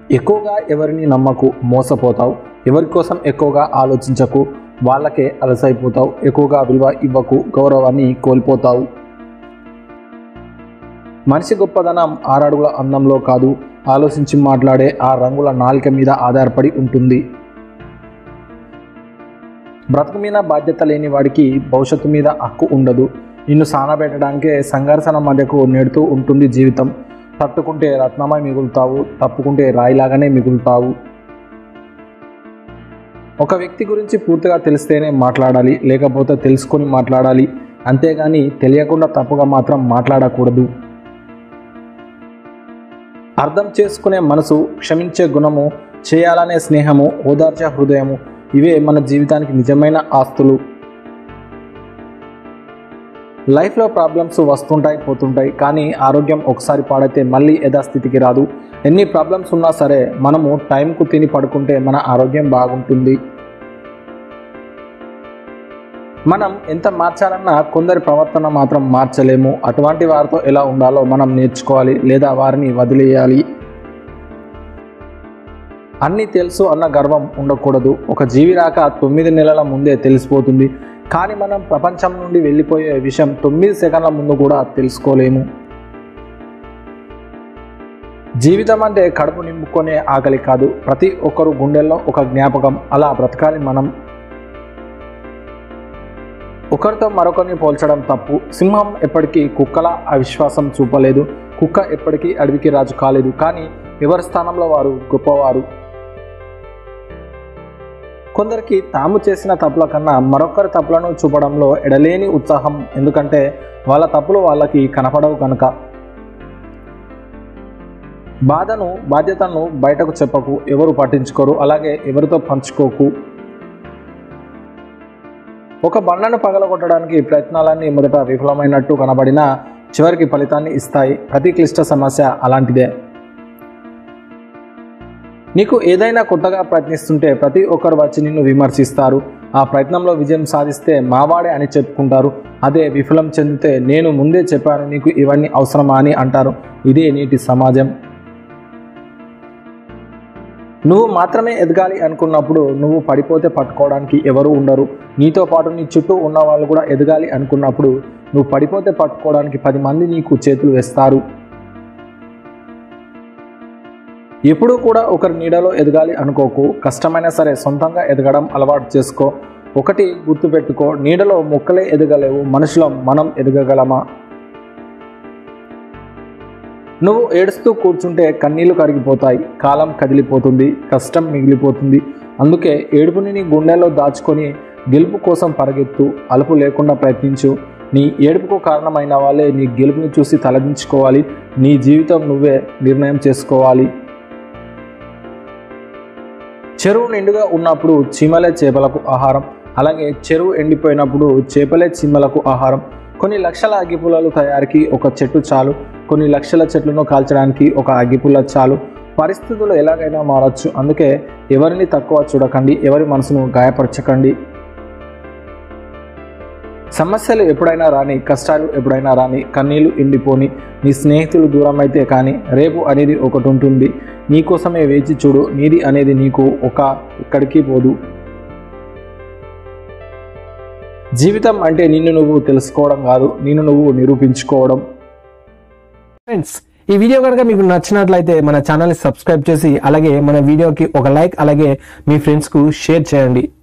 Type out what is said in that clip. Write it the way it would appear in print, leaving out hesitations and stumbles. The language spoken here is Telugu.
ఎక్కువగా ఎవరిని నమ్మకు, మోసపోతావు. ఎవరి కోసం ఎక్కువగా ఆలోచించకు, వాళ్ళకే అలసైపోతావు. ఎక్కువగా విలువ ఇవ్వకు, గౌరవాన్ని కోల్పోతావు. మనిషి గొప్పదనం 6 అడుగుల అందంలో కాదు, ఆలోచించి మాట్లాడే ఆ రంగుల నాలిక మీద ఆధారపడి ఉంటుంది. బ్రతుకు మీద బాధ్యత లేని వాడికి భవిష్యత్తు మీద హక్కు ఉండదు. నిన్ను సానబెట్టడానికే సంఘర్షణ మధ్యకు నెడుతూ ఉంటుంది జీవితం. తట్టుకుంటే రత్నమై మిగులుతావు, తప్పుకుంటే రాయిలాగానే మిగులుతావు. ఒక వ్యక్తి గురించి పూర్తిగా తెలిస్తేనే మాట్లాడాలి, లేకపోతే తెలుసుకొని మాట్లాడాలి. అంతేగాని తెలియకుండా తప్పుగా మాత్రం మాట్లాడకూడదు. అర్థం చేసుకునే మనసు, క్షమించే గుణము, చేయాలనే స్నేహము, ఓదార్చే హృదయము, ఇవే మన జీవితానికి నిజమైన ఆస్తులు. లైఫ్లో ప్రాబ్లమ్స్ వస్తుంటాయి, పోతుంటాయి. కానీ ఆరోగ్యం ఒకసారి పాడైతే మళ్ళీ యథాస్థితికి రాదు. ఎన్ని ప్రాబ్లమ్స్ ఉన్నా సరే మనము టైంకు తిని పడుకుంటే మన ఆరోగ్యం బాగుంటుంది. మనం ఎంత మార్చాలన్నా కొందరి ప్రవర్తన మాత్రం మార్చలేము. అటువంటి వారితో ఎలా ఉండాలో మనం నేర్చుకోవాలి, లేదా వారిని వదిలేయాలి. అన్నీ తెలుసు అన్న గర్వం ఉండకూడదు. ఒక జీవి రాక 9 నెలల ముందే తెలిసిపోతుంది. కానీ మనం ప్రపంచం నుండి వెళ్ళిపోయే విషయం 9 సెకండ్ల ముందు కూడా తెలుసుకోలేము. జీవితం అంటే కడుపు నింపుకునే ఆకలి కాదు, ప్రతి ఒక్కరు గుండెల్లో ఒక జ్ఞాపకం. అలా బ్రతకాలి మనం. ఒకరితో మరొకరిని పోల్చడం తప్పు. సింహం ఎప్పటికీ కుక్కలా అవిశ్వాసం చూపలేదు. కుక్క ఎప్పటికీ అడవికి రాజు కాలేదు. కానీ ఎవరి స్థానంలో వారు గొప్పవారు. కొందరికి తాము చేసిన తప్పుల కన్నా మరొకరి తప్పులను చూపడంలో ఎడలేని ఉత్సాహం. ఎందుకంటే వాళ్ళ తప్పులు వాళ్ళకి కనపడవు కనుక. బాధను, బాధ్యతను బయటకు చెప్పకు, ఎవరు పట్టించుకోరు. అలాగే ఎవరితో పంచుకోకు. ఒక బండను పగలగొట్టడానికి ప్రయత్నాలన్నీ మొదట విఫలమైనట్టు కనబడినా చివరికి ఫలితాన్ని ఇస్తాయి. ప్రతి క్లిష్ట సమస్య అలాంటిదే. నీకు ఏదైనా కొత్తగా ప్రయత్నిస్తుంటే ప్రతి ఒక్కరు వచ్చి నిన్ను విమర్శిస్తారు. ఆ ప్రయత్నంలో విజయం సాధిస్తే మావాడే అని చెప్పుకుంటారు. అదే విఫలం చెందితే నేను ముందే చెప్పాను నీకు ఇవన్నీ అవసరమా అని అంటారు. ఇదే నేటి సమాజం. నువ్వు మాత్రమే ఎదగాలి అనుకున్నప్పుడు నువ్వు పడిపోతే పట్టుకోవడానికి ఎవరు ఉండరు. నీతో పాటు నీ చుట్టూ ఉన్న వాళ్ళు కూడా ఎదగాలి అనుకున్నప్పుడు నువ్వు పడిపోతే పట్టుకోవడానికి 10 మంది నీకు చేతులు వేస్తారు. ఎప్పుడూ కూడా ఒకరి నీడలో ఎదగాలి అనుకోకు. కష్టమైనా సరే సొంతంగా ఎదగడం అలవాటు చేసుకో. ఒకటి గుర్తుపెట్టుకో, నీడలో మొక్కలే ఎదగలేవు, మనుషులం మనం ఎదగగలమా? నువ్వు ఏడుస్తూ కూర్చుంటే కన్నీళ్లు కరిగిపోతాయి, కాలం కదిలిపోతుంది, కష్టం మిగిలిపోతుంది. అందుకే ఏడుపుని నీ గుండెల్లో దాచుకొని గెలుపు కోసం పరిగెత్తు. అలుపు లేకుండా ప్రయత్నించు. నీ ఏడుపుకు కారణమైన వాళ్ళే నీ గెలుపుని చూసి తలదించుకోవాలి. నీ జీవితం నువ్వే నిర్ణయం చేసుకోవాలి. చెరువు నిండుగా ఉన్నప్పుడు చీమలే చేపలకు ఆహారం. అలాగే చెరువు ఎండిపోయినప్పుడు చేపలే చీమలకు ఆహారం. కొన్ని లక్షల అగ్గిపుల్లలు తయారీకి ఒక చెట్టు చాలు. కొన్ని లక్షల చెట్లను కాల్చడానికి ఒక అగ్గిపుల్ల చాలు. పరిస్థితులు ఎలాగైనా మారచ్చు. అందుకే ఎవరిని తక్కువ చూడకండి, ఎవరి మనసును గాయపరచకండి. సమస్యలు ఎప్పుడైనా రాని, కష్టాలు ఎప్పుడైనా రాని, కన్నీళ్లు ఎండిపోని, నీ స్నేహితులు దూరం అయితే కానీ రేపు అనేది ఒకటి ఉంటుంది. నీకోసమే వేచి చూడు. నీది అనేది నీకు ఎక్కడికి పోదు. జీవితం అంటే నిన్ను నువ్వు తెలుసుకోవడం కాదు, నిన్ను నువ్వు నిరూపించుకోవడం. ఫ్రెండ్స్, ఈ వీడియో కనుక మీకు నచ్చినట్లయితే మన ఛానల్ని సబ్స్క్రైబ్ చేసి అలాగే మన వీడియోకి ఒక లైక్, అలాగే మీ ఫ్రెండ్స్కు షేర్ చేయండి.